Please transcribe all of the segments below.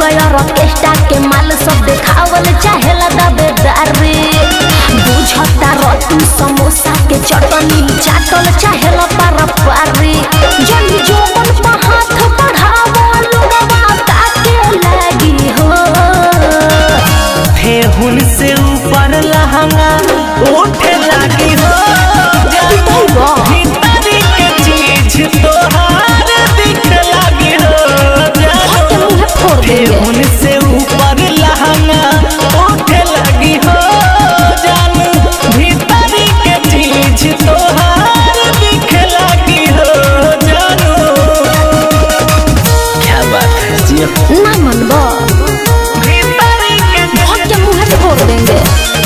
Orchestra के माल सब देखावल चाहेला दावेदारी बुझता रोटी समोसा के चटनी चाटल चाहेला पारी जल्दी जोबन पर हाथ बढ़ावो लोगवा ताके लगी हो फेहुन से ऊपर लहंगा उठे लगी हो भीतरी के चीज तोहार दिख लगी हो फेहुन से ऊपर लहंगा उठे लगी हो जानू भीतरी के चीज तोहार दिख लगी हो जानू। क्या बात है जी ना मनबो भीतरी के बहुत के मुंह फोड़ देंगे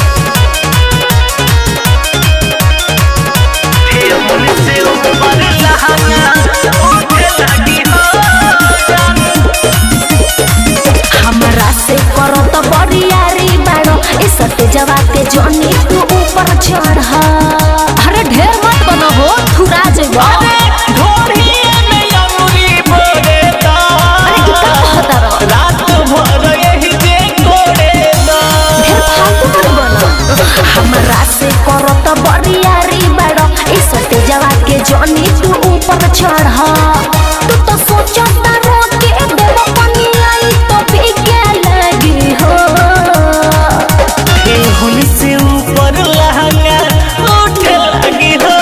फेहुन से ऊपर लहंगा उठे लगी हो हमरा से करो तो बरियारी बाड़ो इस तेजवा के जनी तू ऊपर चढ़ अरे ढेर मत बनो हो थुरा जेबो ढोढ़िए में अंगुरी बोलेता अरे की का कहता रो रात भर यही जे कोड़ेता ढेर फालतू मत बनो हमरा से करो तो बरियारी बाड़ो इस तेजवा के जनी तू ऊपर चढ़ तू तो सोचता रो के देव पानी आई तो पी के लगी हो फेहुन से ऊपर लहंगा उठे लगी हो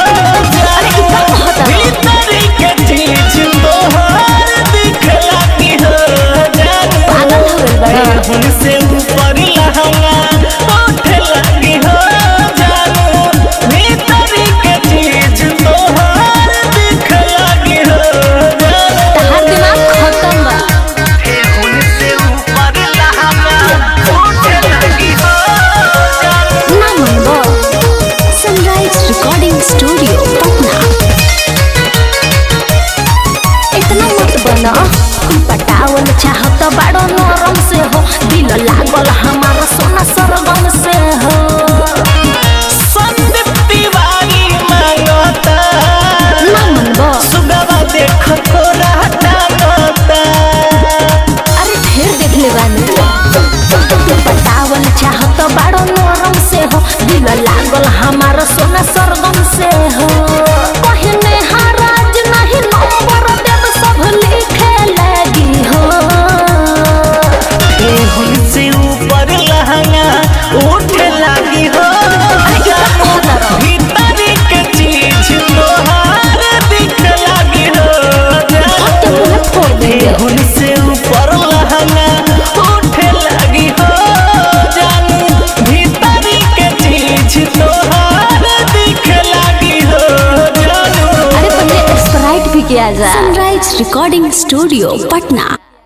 भीतरी के चीज तोहार दिख लगी हो पागल हो गइल बड़ा फेहुन से ऊपर लहंगा उठे लगी हो जानू भीतरी के चीज तोहार दिख लगी हो तहार दिमाग खत्म बा फेहुन से ऊपर लहंगा उठे लगी हो जानू ना मनबो सनराइज रिकॉर्डिंग स्टूडियो पटना इतना मत बना पटावल चाहत बाड़ो नरम से हो दिल लागल हमारा सोना सरगम से हो संदीप तिवारी मांगता ना मनबो सुगवा देख तोरा टांगता अरे ढेर देख ले बानी पटावल चाहत बाड़ो नरम से हो दिल लागल हमारा सोना सरगम से हो कहने हराज नहीं नंबर देव सब लिखे लगी हो फेहुन से ऊपर लहंगा उठे लगी हो भीतरी के चीज तोहार दिख लगी हो फेहुन से ऊपर लहंगा उठे लगी हो जानू भीतरी के चीज तोहार दिख लगी हो जानू। अरे पहले स्प्राइट भी किया जा सनराइज रिकॉर्डिंग स्टूडियो पटना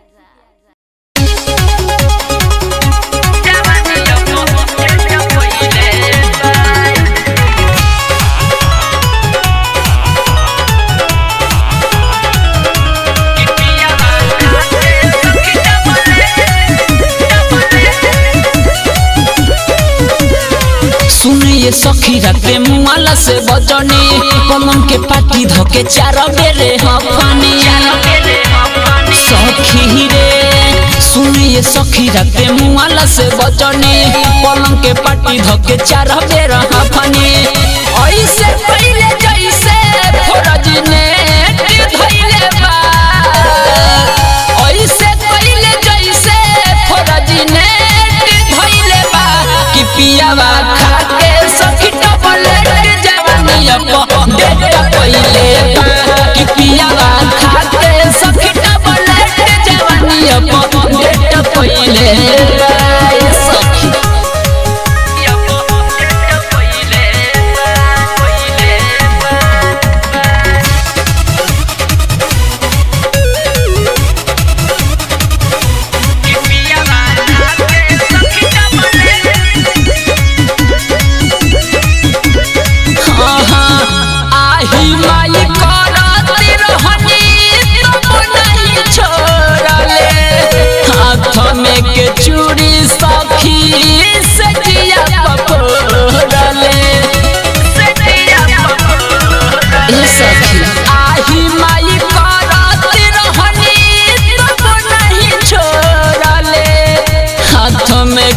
सुनिए सखी राते मुआला से बजनी पलंग के पाटी धके चार बेरे हफनी सखी रे सुनिए सखी राते मुआला से बजनी पलंग के पाटी धके चार बेरे हफनी ऐसे पहले जैसे फौजी ने धइले बा ऐसे पहले जैसे फौजी ने धइले बा कि पियावा खाके सखी टपलेट जवानिया प डेटा पहिले बा कि पियावा खाके सखी टपलेट जवानिया प डेटा पहिले बा सखी या प डेटा पहिले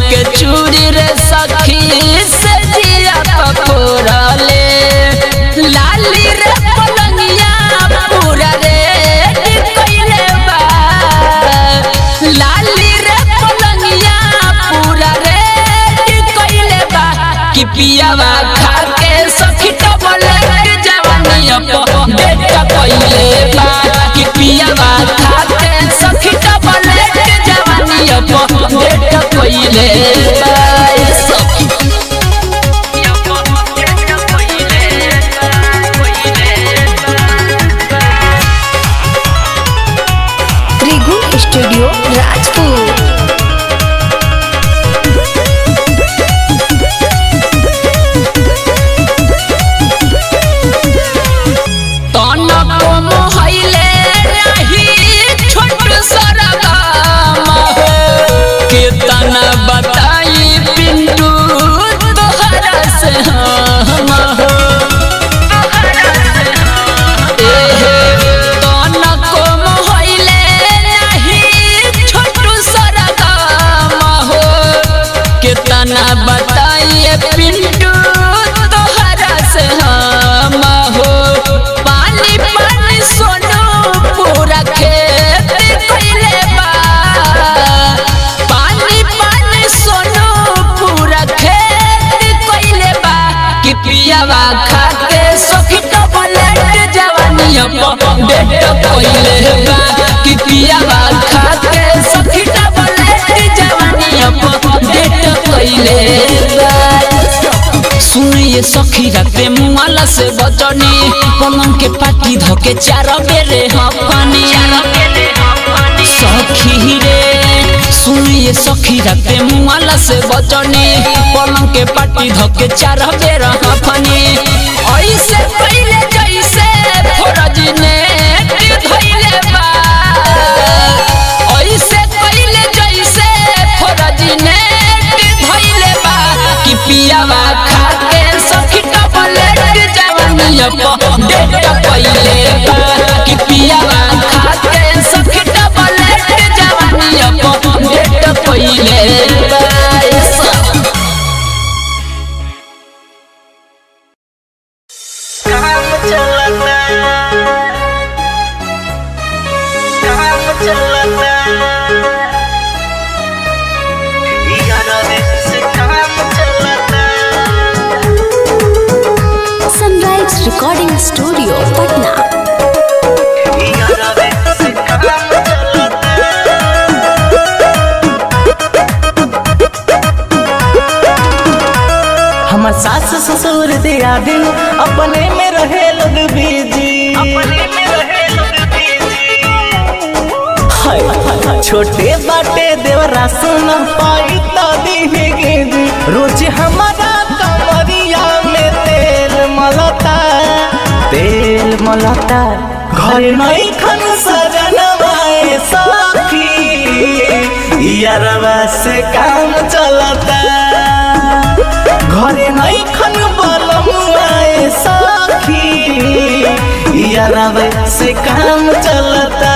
के चूड़ी रे सखी से जिया पकोड़ले लाली रे पलंगिया पूरा रे कइले बा लाली रे पलंगिया पूरा रे कइले बा कि पियावा खा के सखी टबलेट जवानिया बेटा कइले बा कि पियावा खा के सखी टबलेट जवानिया बेटा कइले बा स्टूडियो राजपुर बताई पिंटू तोहरा से हम हो को मोहले नहीं छोटू सरगम हो कितना बताइए पिंटू तोहरा से हम हो पानी पानी सोनू पूरा खेत कइले बा पानी पानी सोनू पूरा खेत कइले बा कि पियावा खा के सखी टबलेट जवानिया बेटा कइले बा कि पियावा खा के सखी टबलेट जवानिया बेटा कइले बा सुनिए सखी राते मुआला से बचनी पलंग के पाटी धके चार बेरे हफनी सखी रे सुनिए सखी राते मुआला से बचनी पलंग के पाटी धके चार बेरे हफनी ऐसे पहले जैसे फौजी ने धइले बा ऐसे पहले जैसे फौजी ने धइले बा कि पियावा खा के सखी टबलेट जवानिया बेटा कइले बा कि पियावा खा के सखी टबलेट जवानिया बेटा कइले बा सनराइज रिकॉर्डिंग स्टूडियो पटना हमार सास ससुर दिया दिन अपने में रहे लोग बीजी छोटे बाटे देवरा सुन पाई तो दीहेगी जी रोज हमारा कमरिया में तेल मलता घर नहीं खन सजनवाए सखी यारवा से काम चलता घरे नहीं खन बलमुआए सखी यारवा से काम चलता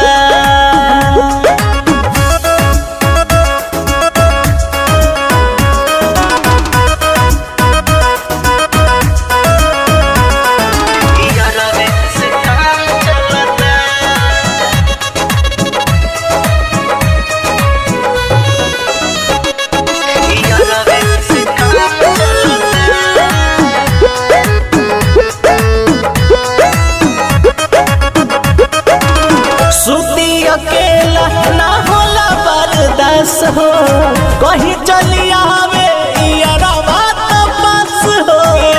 अकेला ना होला बर्दाश्त हो कहीं चली आवे यारवा पास हो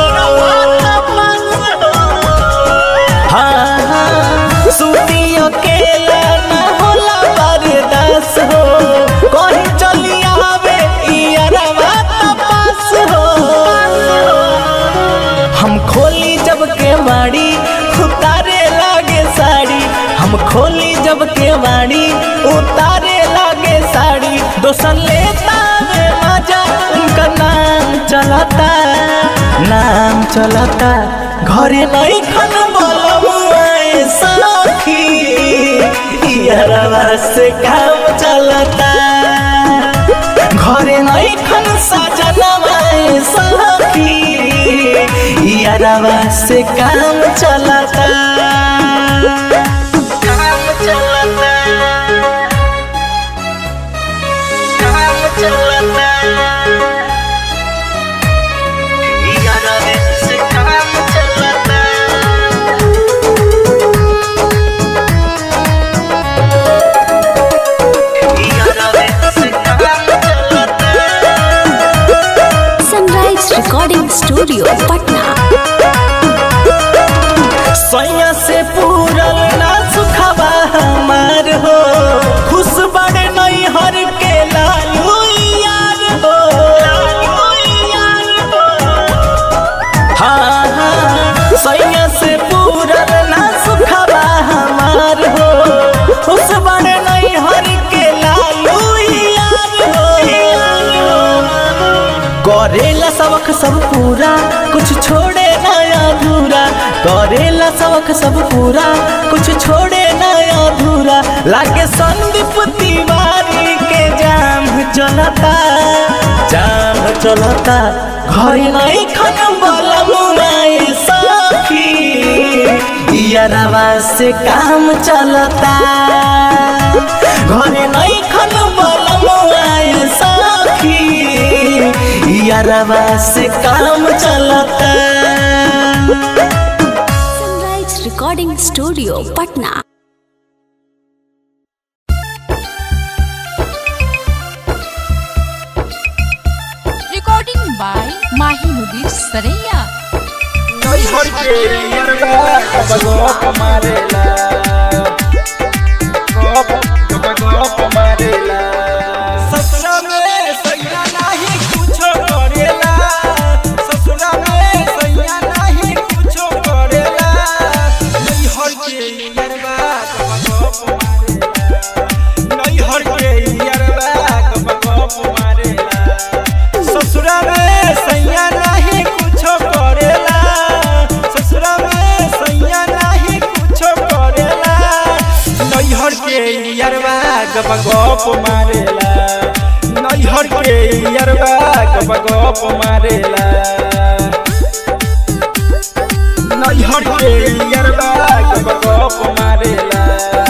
हाँ सूती अकेला ना होला बर्दाश्त हो कहीं चली आवे यारवा पास हो हम खोली जब केवाड़ी उतारे लागे साड़ी हम खोली जब केवाड़ी उतारे लागे साड़ी दोसन लेता वे मजा उनका नाम चलता घरे नहीं खन बलमुआए सखी यारवा से काम चलता घरे नहीं खन यारावा से काम चलता काम चलता काम चलता यारावा से काम चलता यारावा से काम चलता सनराइज रिकॉर्डिंग स्टूडियो पटना। सैया से पूरल ना सुखवा हमार हो खुश बड़े नहीं हर के लालू यार हो हाँ हाँ सैया से पूरल ना सुखवा हमार हो खुश बड़े नहीं हर के लालू यार हो करेला सबक सब पूरा कुछ छोड़े ना अधूरा करेला सबक सब पूरा कुछ छोड़े ना अधूरा लागे संदीप तिवारी के जाम चलता घर नहीं खत्म बोला मुनाए सखी यारावा से काम चलता घर नहीं खत्म बोला मुनाए सखी यारावा से काम चलता। Sunrise recording studio Patna. Recording by Mahi Mudir Saraiya. ससुरा में सैया नहीं कुछो करेला ससुरा में सैया नहीं कुछो करेला नहीं हर के यारबा गप मारेला नहीं हर के यारबा गप मारेला ससुरा में सैया नहीं कुछो करेला ससुरा में सैया नहीं कुछो करेला नहीं हर के यारबा गप मारेला नहीं हर के यारबा गप मारेला नहीं हर के यारबा गप मारेला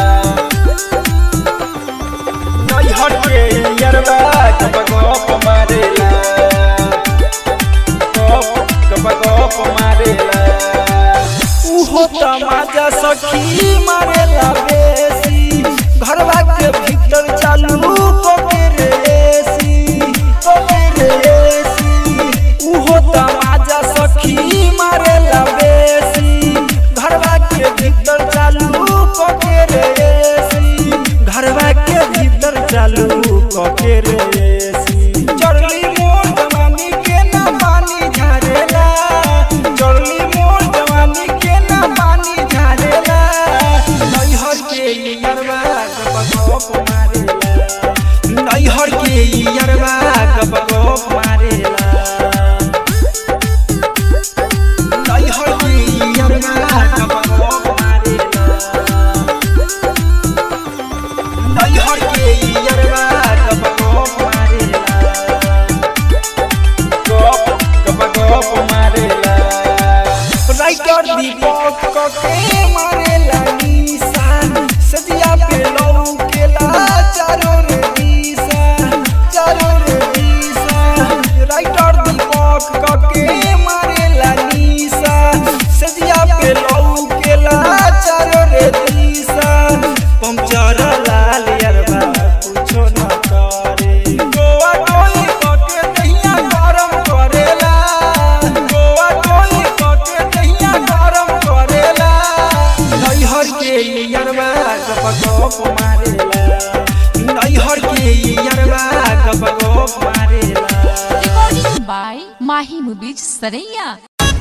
नहीं हर के यारबा गप मारेला गप मारेला उहो तमाजा सखी मारेला बेसी घरवा के भीतर चालू उहो तमाजा सखी मारेला बेसी घरवा के भीतर चालू घरवा के भीतर चालू चढ़ली मोर जवानी के ना पानी झारेला चढ़ली मोर जवानी के ना पानी झारेला नहीं हर के यारबा गप मारेला नहीं हर के यारबा गप मारेला नहीं हर के यारबा गप मारेला नहीं हर के यारबा गप मारेला गप मारेला राइटर दीपक के मारेला निशान सजिया पे लौ केला चारों रे राइटर दीपक के मारेला निशान सजिया पे लौ केला चारों रे पंचर लाल यारबा कुछो न करे गोवा कोई पके नहिया गरम करेला गोवा कोई पके नहिया गरम करेला नहीं हर के यारबा गप मारेला नहीं हर के यारबा गप मारेला। Recording by Mahi Mudir Saraiya.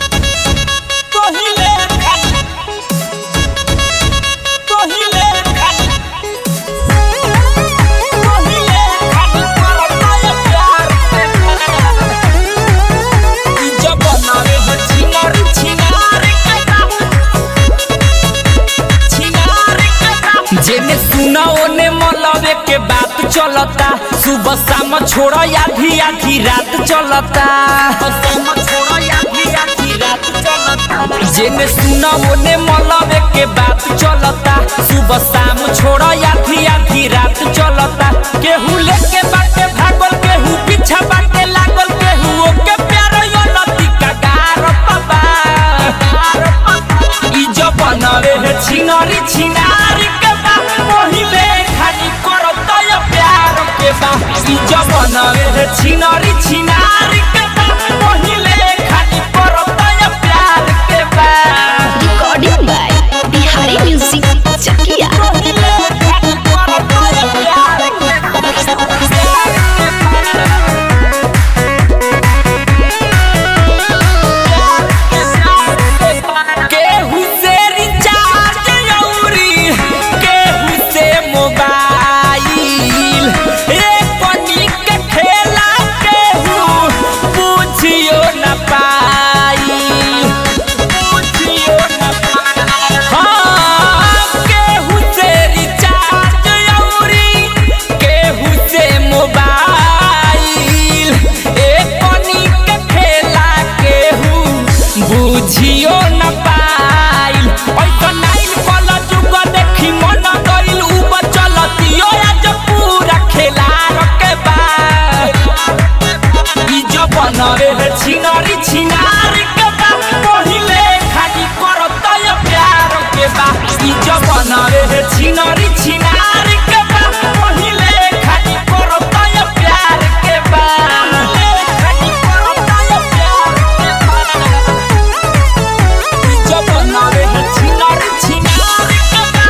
जेने सुना ओने मलबे के बात चलता सुबह शाम छोड़ आधी आधी रात चलता जेने सुना ओने मलबे के बात चलता, सुबह शाम छोड़ा आधी आधी रात चलता। केहू लेके बाटे भागल, केहू पीछा बाटे लागल, केहू ओके प्यार यो नती का गार बाबा। ई जो बनावे है छिनारी छिनारी के बा, पहिले खाली करत यो प्यार के बा। ई जो बनावे है छिनारी छिनारी के बा, पहिले खाली करत यो प्यार के बा। Recording by Bihari Music Chakia. केहू से रिचार्ज औरी केहू से मोबाइल, एक पनी के खेला केहू पूछियो न पाई, पूछियो न पाई। हाँ, केहू से रिचार्ज औरी केहू से मोबाइल, एक पनी के खेला केहू बुझियो न पाइल। ऐसा नाइल वाला जुग देखी मन गइल, उ चलतियो आज पूरा खेला रखे बा। ई जो बनावे है छिनारी छिनारी के बा, पहिले खाली करत यो प्यार के बा। ई जो बनावे है छिनारी छिनारी के बा, पहिले खाली करत यो प्यार के बा। खाली करत यो प्यार के बा। जब बनावे है छिनारी छिनारी के बा,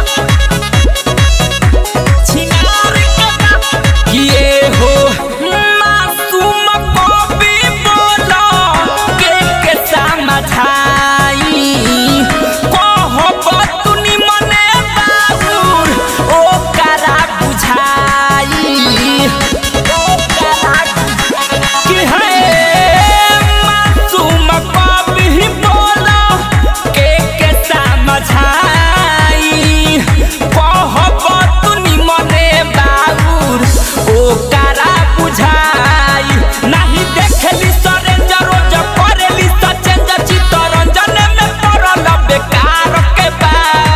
छिनारी के बा। किए हो मासूम कवि बोलो के समझाई, कहब तुनी मने बाबूर ओकरा बुझाई, ओकरा कि है मासूम कवि बोलो के समझाई, कहब तुनी मने बाबूर ओकरा बुझाई। नहीं देखली सरेंजर रोज करेली सचेंज, चित्तरंजन में पड़ल बेकार के बा।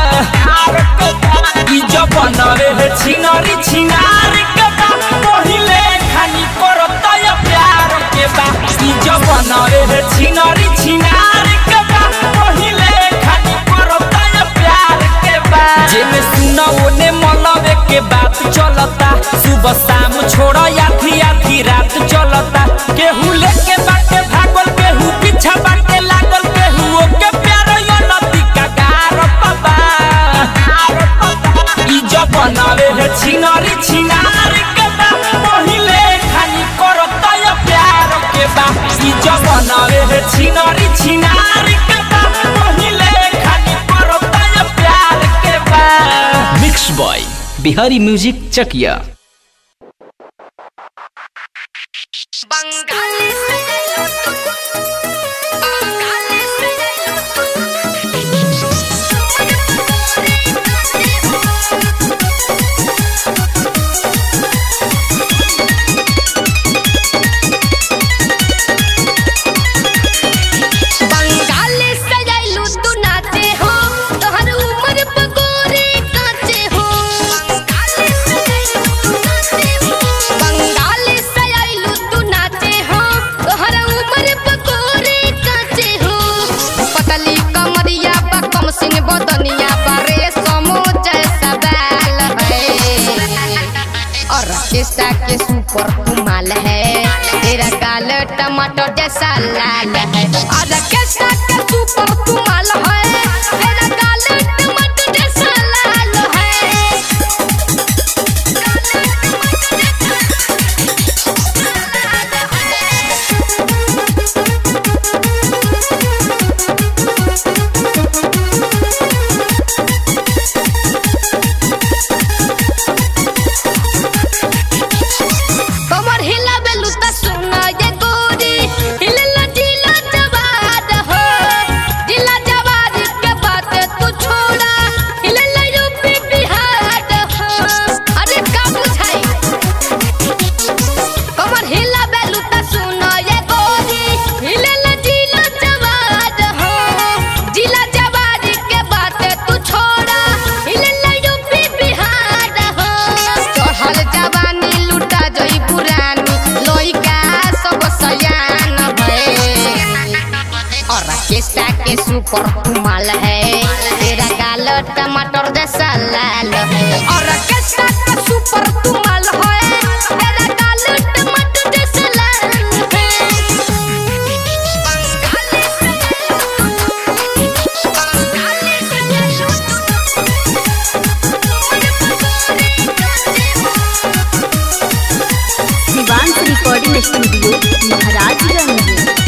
ई जो बनावे है छिनारी छिनारी के बा, पहिले खाली करत यो प्यार के बा। ई जो बनावे है छिनारी छिनारी के बा, पहिले खाली करत यो प्यार के बा। जेने सुना ओने मलबे के बात चलता, सुबह शाम छोड़ा आधी आधी रात चलता। केहू लेके बाटे भागल, केहू पीछा बाटे लागल, केहू ओके प्यार यो नती का गार बाबा। ई जो बनावे है छिनारी छिनारी के बा, पहिले खाली करत यो प्यार के बा। ई जो बनावे है छिनारी छिनारी के बा, पहिले खाली करत यो प्यार के बा। Mix boy Bihari music Chakia. Bengali से बंगाली से बंगाली से जाइलू तू नाचे हो, तोहर उम्र पकोरे काचे हो। बंगाली से जाइलू तू नाचे हो, बंगाली से जाइलू तू नाचे हो, तोहर उम्र पकोरे काचे हो। पतली कमरिया बा कम सिंह बदनिया बा रेशमो जैसा बाल है, और केसा के सुपर कुमाल है, तेरा गाल टमाटर जैसा लाल है। और केसा के सुपर कुमाल है, तेरा गाल टमाटर जैसा लाल है। कमर हिला बेलू त सुना ये गोरी, हिलला जिला जवाद हो, जिला जवाद सुपर कमाल है, तेरा गाल टमाटर जैसा लाल है। ऑर्केस्ट्रा का सुपर कमाल है, तेरा गाल टमाटर जैसा लाल है। Shivansh recording studio Maharajganj.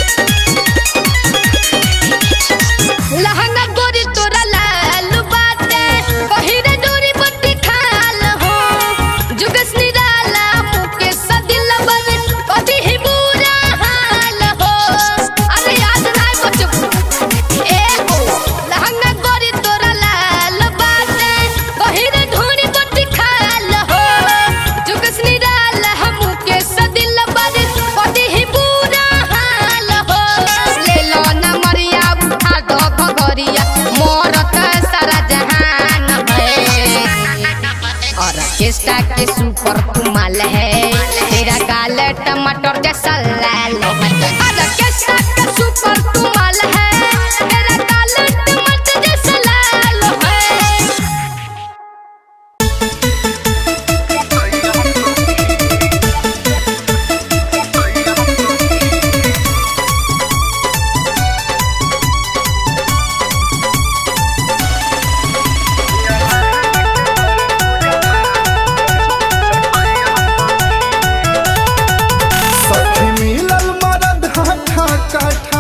लहंगा गोरी तोरा लाल बाटे, पहिरे डोरी बत्ती खाल हो। जुगस निराला मुके सदिल बर, कभी ही बुरा हाल हो। अरे याद ना बचपन ए हो। लहंगा गोरी तोरा लाल बाटे, पहिरे डोरी बत्ती खाल हो। जुगस निराला मुके सदिल बर, कभी ही बुरा हाल हो। ले लो ना मरिया उठा दो भगोरिया, मोरत सारा जहान है। ऑर्केस्ट्रा के सुपर कमाल है, तेरा गाल टमाटर जैसा लाल है। ऑर्केस्ट्रा का सुपर कमाल है, तेरा गाल टमाटर जैसा लाल है। सखी मिलल मरद हाथा काठा,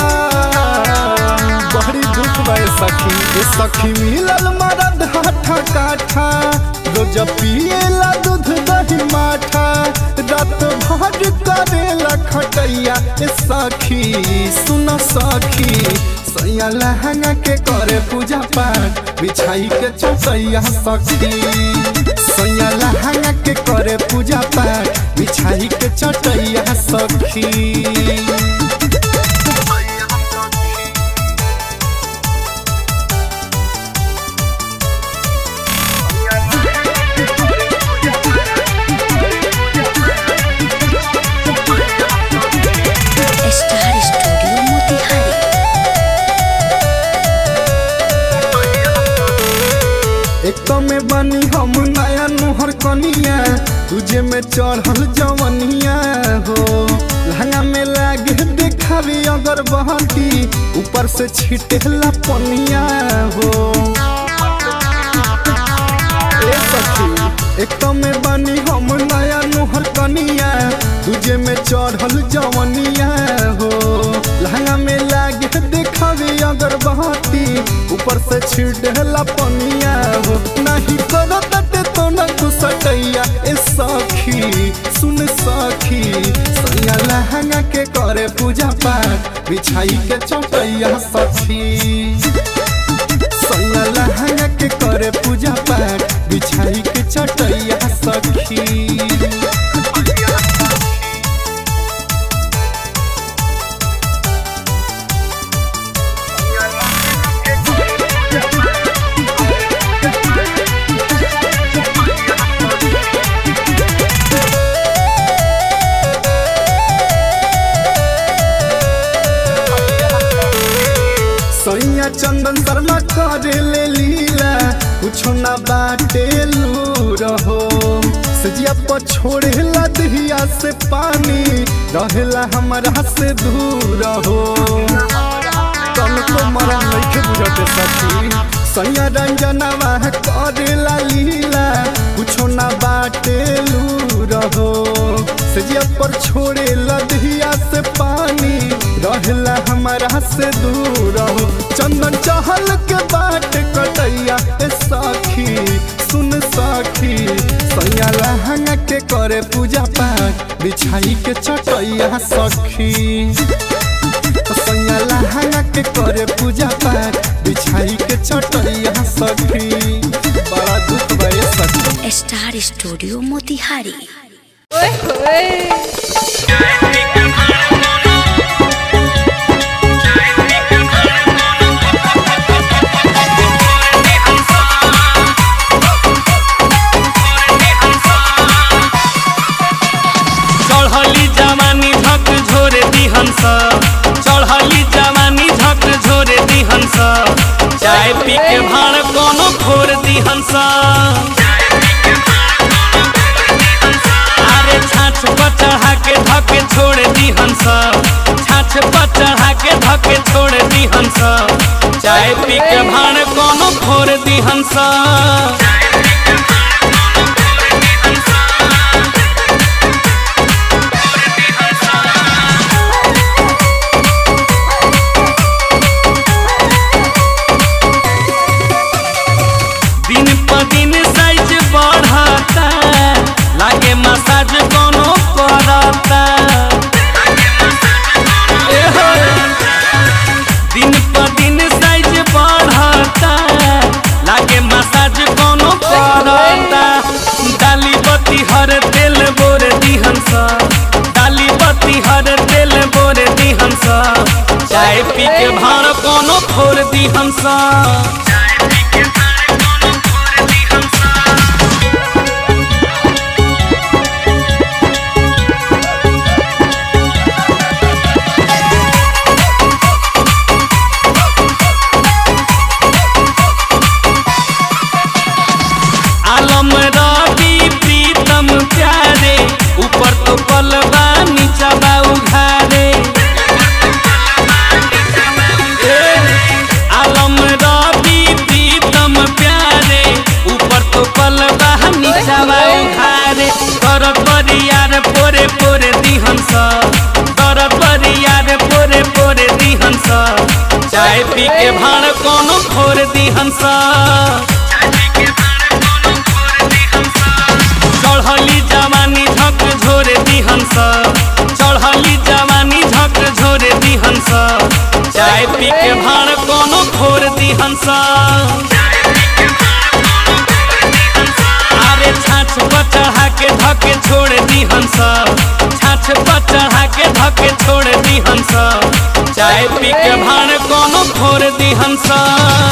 बड़ी दुख बा सखी। ए सखी मिलल मरद हाथा काठा, रोज पिएला दूध दही माठा, रात भर करेला खटैया। ए सखी सुन सखी, सैया लहंगा के करे पूजा पाठ, बिछाई के चौसैया सखी। सैया लहंगा के करे पूजा पाठ, बिछाई के चटैया सखी। Star studio Motihari. एक तो में बनी हम नया नोहर कनिया, तुझे में चढ़ल जवनिया हो। लहंगा में लागे देखावी अगर बहती, ऊपर से छिटेला पनिया हो। ए सखी एक तो में बनी हम नया नोहर कनिया, तुझे में चढ़ल जवनिया हो। लहंगा में लागे देखावी अगर बहती, ऊपर से छिटेला पनिया हो। नहीं करो तटे तो न घुसटैया। ए सखी सुन सखी, सैया लहंगा के करे पूजा पाठ, बिछाई के चटैया सखी। सैया लहंगा के करे पूजा पाठ, बिछाई के चटैया सखी। सैया चंदन शर्मा करे ले लीला, कुछो ना बाटे लूर हो। सजिया पर छोड़ेला दहिया से पानी, रहेला हमरा से दूर हो। तन को मरा नइखे बुझते सखी, सैया रंजनवा करेला लीला, कुछो ना बाटे लूर हो। सजिया पर छोड़ेला दहिया से पानी, रहेला हमरा से दूर हो। चंदन चहल के बाट कटैया। ए सखी सुन सखी, सैया लहंगा के करे पूजा पाठ, बिछाई के चटैया सखी। सैया लहंगा के करे पूजा पाठ, बिछाई के चटैया सखी। बड़ा दुख बा ए सखी। Star studio Motihari. चढ़ली जवानी झक झोरे दिहन सा, चढ़ली जवानी झक झोरे दिहन धके छोड़ दी हंसा चाय पी के भाड़ कोनो फोड़ दी हंसा दिन प दिन साइज बढ़ता लागे मसाज कोनो करता दिन प दिन साइज बढ़ता लागे मसाज कोनो करता डाली बत्ती हर तेल बोर दी हंसा डाली बत्ती हर तेल बोर दी हंसा चाय पी के भाड़ कोनो फोड़ दी हंसा ऊपर तो पलवा नीचा बा उघारे आलम रवि प्रीतम प्यारे ऊपर तो पलवा नीचा बा उघारे करत बरियार पोरे पोरे दी हंसा करत बरियार पोरे पोरे दी हंसा चाय पी के भाड़ कोनो फोड़ दी हंसा चढ़ली जवानी झक झोरे दी हंसा चढ़ली जवानी झक झोरे दी हंसा चाय पी के भाड़ कोनो फोड़ दी हंसा अरे छाछ पर चढ़ा के धके छोड़ दी हंसा छाछ पर चढ़ा के धके छोड़ दी हंसा चाय पी के भाड़ कोनो फोड़ दी हंसा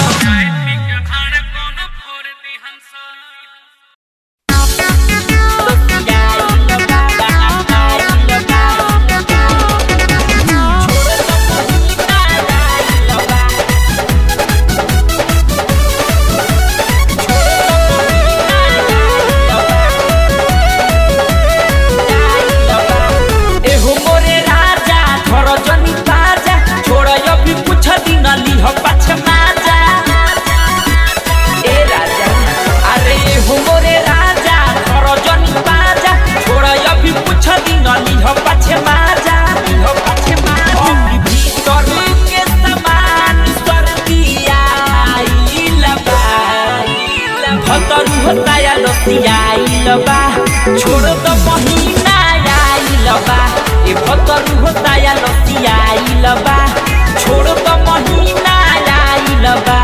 छोड़ दो महीना आइल बा ए भतरू होता या लती आइल बा छोड़ दो महीना आइल बा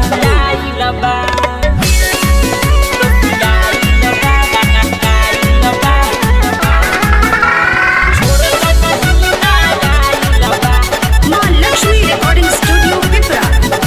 मां लक्ष्मी रिकॉर्डिंग स्टूडियो पिपरा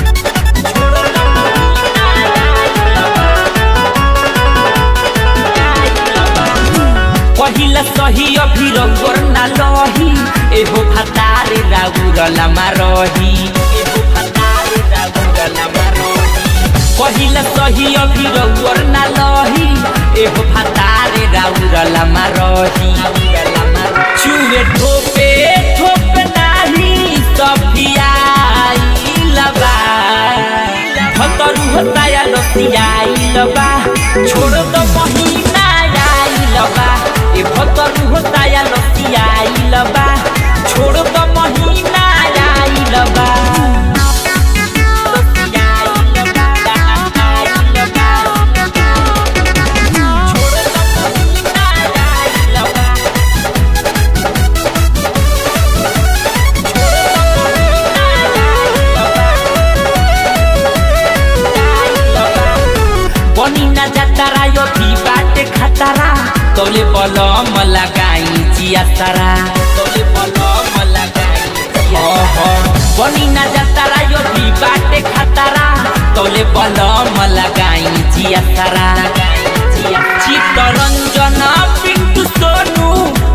पहिला सही अभिरंगर ना लही एहो भतारे राउरला मारही एहो भतारे राउरला मारही पहिला सही अभिरंगर ना लही एहो भतारे राउरला मारही चुए ठोपे ठोप नाही सफियाई लबा भतरू होता या लसियाई लबा छोड़ दो महीना आइल बा ए भतरू होता या लती आइल बा छोड़ दो महीना आइल बा बनी ना जातारा यो भी बाटे खतरा तोले बलम लगाई जिया तारा तोले बलम लगाई बनी ना जातारा यो भी बाटे खतरा तोले बलम लगाई जिया तारा चित्तरंजन पिंटू सोनू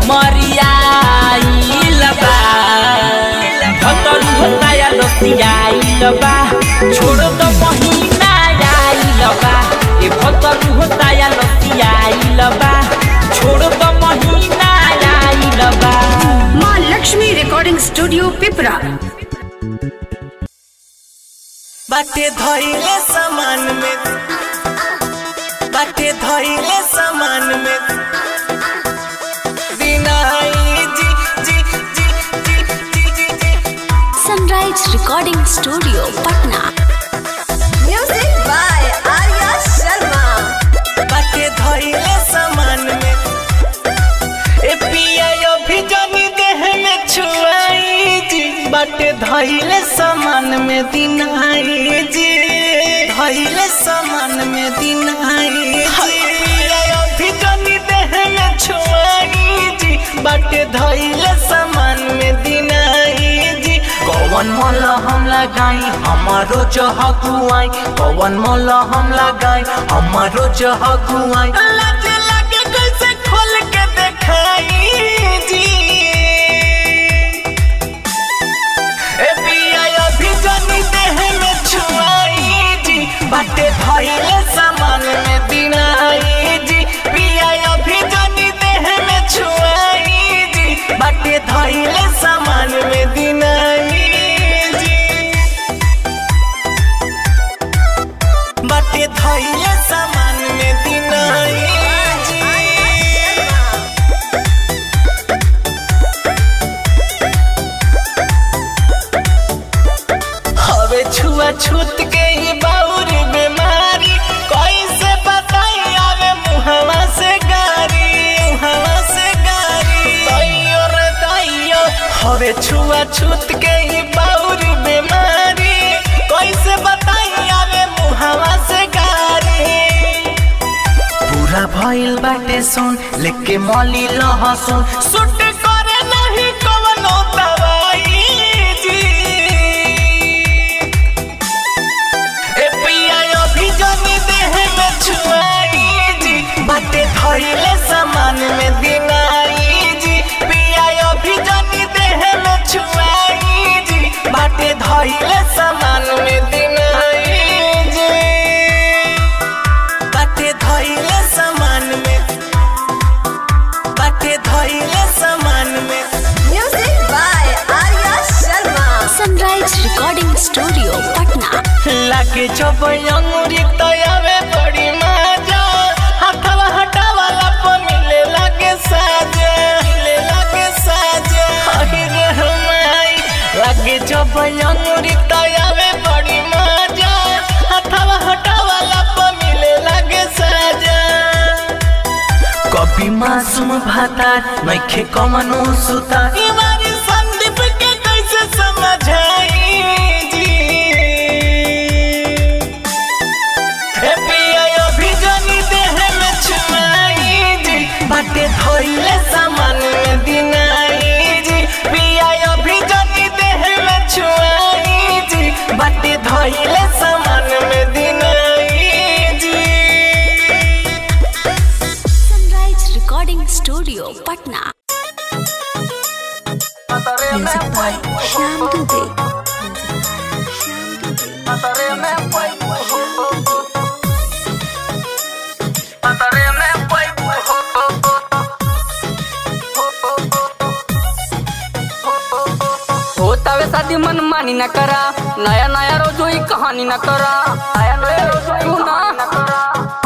मरियाई लबा भतरू होता या लती आइल बा छोड़ दो महीना आइल बा ए भतरू होता या लती आइल बा छोड़ दो महीना आइल बा मां लक्ष्मी रिकॉर्डिंग स्टूडियो पिपरा बाटे धइले सामान में, बाटे धइले सामान में दिनाई जी जी जी जी जी जी जी। Sunrise recording studio Patna. Music by Arya Sharma. बाटे धइले सामान में ए पिया यो भी जानी देह में छुआई जी। बाटे धइले सामान में दिनाई जी, धइले सामान में दिनाई जी। पिया यो भी जानी देह में छुआई जी। बाटे धइले सामान में दिनाई जी। कौन मोला हम लगाई हमारो जहगुआई, कौन मोला हम लगाई हमारो जहगुआई। लाज लागे कैसे खोल के देखाई जी। ए पिया अभी जानी देह में छुआई जी। बाटे धइले सामान में दिनाई जी। पिया अभी जानी देह में छुआई जी। बाटे धइले सामान में दिनाई जी। बाटे धइले सामान में दिनाई जी। हवे छुआ छूत के ही बाउर बीमारी, कैसे बताई आवे मुहवा से गारी, मुहवा से गारी। दैयो रे दैयो हवे छुआ छूत के ही बाउर बीमारी, कैसे बताई आवे मुहवा से गारी। पूरा भइल बाटे सुन लेके मौली लहसुन, सुट करे नहीं कवनो दवाई जी। ए पिया अभी जानी देह में छुआई जी। बाटे धइले सामान में दिनाई जी। पिया अभी जानी देह में छुआई जी। बाटे धइले सामान में दिनाई जी। बाटे धइले सामान में, बाटे धइले सामान में। Music by Arya Sharma. Sunrise recording studio Patna. लागे जब अंगूरी तयावे बड़ी मजा, हाथवा हटावाला पर मिले लागे साजा, मिले लागे साजा। अहि रे हमाई लागे जब अंगूरी तयावे बड़ी मजा, हाथवा हटावाला पर मिले लागे साजा। कभी मासूम भातार नइखे कमनो सुता, इमारी संदीप के कैसे समझाई जी। ए पिया अभी जानी देह में छुआई जी। बाटे धइले सामान में दिनाई जी। पिया अभी जानी देह में छुआई जी। बाटे धइले सामान में दिनाई जी। Sunrise recording studio Patna. Music by Shyam Dubey. होतावे शादी मन मानी न करा, नया नया रोज ही कहानी न करा, नया नया रोज क्यों ना करा,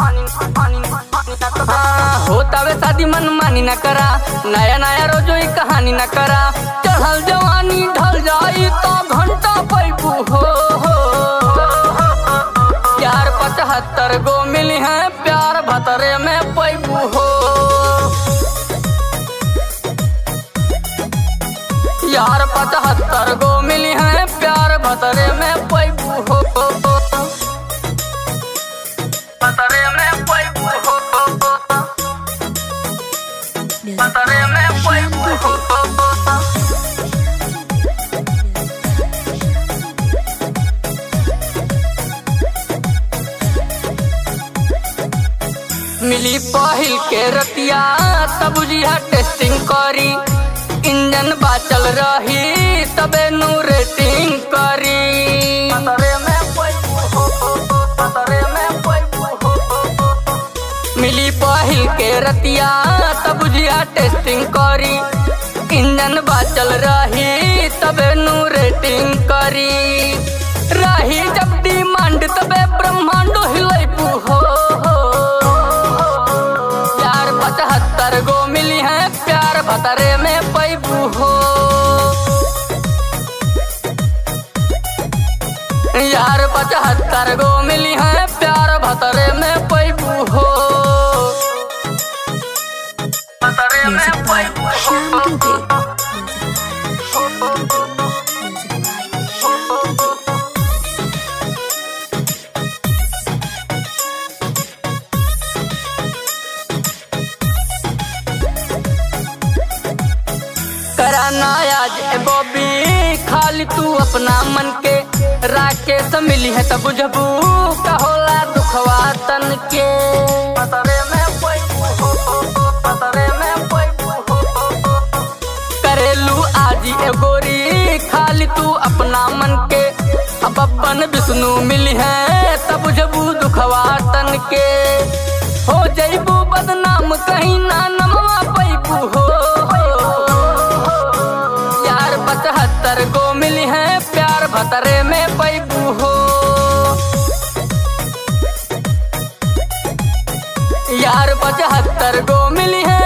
होतावे शादी मन मानी न करा, नया नया रोज ही कहानी न करा। चढ़ल जवानी ढल जाई तो घंटा पैबू हो। प्यार 75 गो मिली है, प्यार भतरे में पैबू हो। यार 75 गो मिली है, प्यार भतरे में पैबू हो। भतरे में पैबू हो, भतरे में पैबू हो। मिली पहिल के रतिया तब जिया टेस्टिंग करी, इंजन बाचल रही तबे नू रेटिंग करी। मिली पहिल के रतिया तब जिया टेस्टिंग करी, इंजन बाचल रही तबे नू रेटिंग करी। रही जब सारे ब्रह्मांड हिलैबू हो। यार 75 गो मिली है प्यार भतरे में पैबू हो। यार 75 गो मिली है प्यार भतरे में पैबू हो। भतरे में पैबू हो। कराना आज ए बॉबी खाली तू अपना मन के राकेश मिली है तब बुझबू का होला दुखवा तन के। पतरे में पैबू हो, पतरे में पैबू हो। करेलू आजी ए गोरी खाली तू अपना मन के। अब अपन विष्णु मिली है तब बुझबू दुखवा तन के। हो जैबू बदनाम कहीं ना नमवा पैबू हो। 75 गो मिली है प्यार भतरे में पैबू हो। यार 75 गो मिली है